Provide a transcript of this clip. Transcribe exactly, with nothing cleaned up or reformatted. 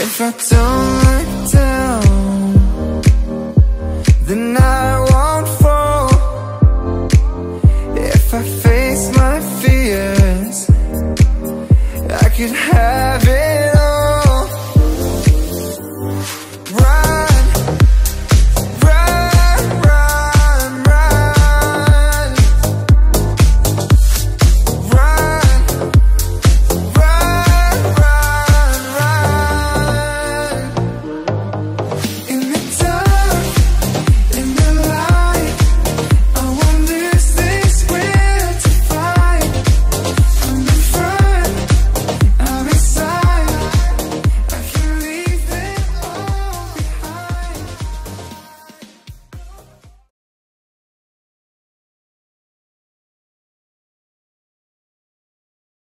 If I don't look down, then I won't fall. If I face my fears, I could have